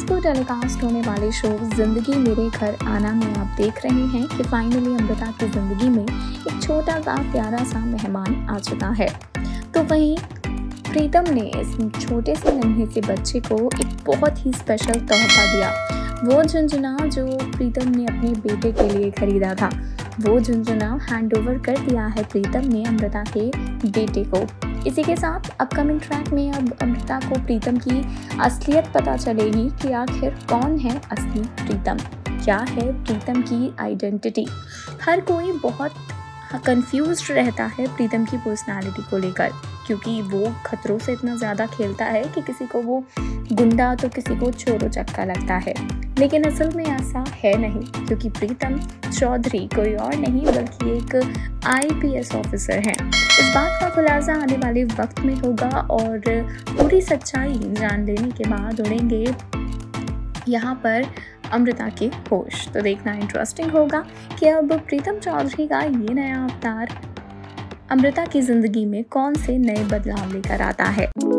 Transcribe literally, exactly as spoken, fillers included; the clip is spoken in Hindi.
को टेलीकास्ट होने वाले शो जिंदगी मेरे घर आना में आप देख रहे हैं कि फाइनली अमृता की जिंदगी में एक छोटा सा प्यारा सा मेहमान आ चुका है। तो वहीं प्रीतम ने इस छोटे से नन्हे से बच्चे को एक बहुत ही स्पेशल तोहफा दिया। वो झुंझुना जो प्रीतम ने अपने बेटे के लिए खरीदा था, वो झुंझुना हैंड ओवर कर दिया है प्रीतम ने अमृता के बेटे को। इसी के साथ अपकमिंग ट्रैक में अब अमृता को प्रीतम की असलियत पता चलेगी कि आखिर कौन है असली प्रीतम, क्या है प्रीतम की आइडेंटिटी। हर कोई बहुत कंफ्यूज्ड रहता है प्रीतम की पर्सनालिटी को लेकर, क्योंकि वो खतरों से इतना ज़्यादा खेलता है कि किसी को वो गुंडा तो किसी को चोरो चक्का लगता है, लेकिन असल में ऐसा है नहीं, क्योंकि प्रीतम चौधरी कोई और नहीं बल्कि एक आई पी एस ऑफिसर हैं। इस बात का खुलासा आने वाले वक्त में होगा और पूरी सच्चाई जान लेने के बाद उड़ेंगे यहाँ पर अमृता के होश। तो देखना इंटरेस्टिंग होगा कि अब प्रीतम चौधरी का ये नया अवतार अमृता की जिंदगी में कौन से नए बदलाव लेकर आता है।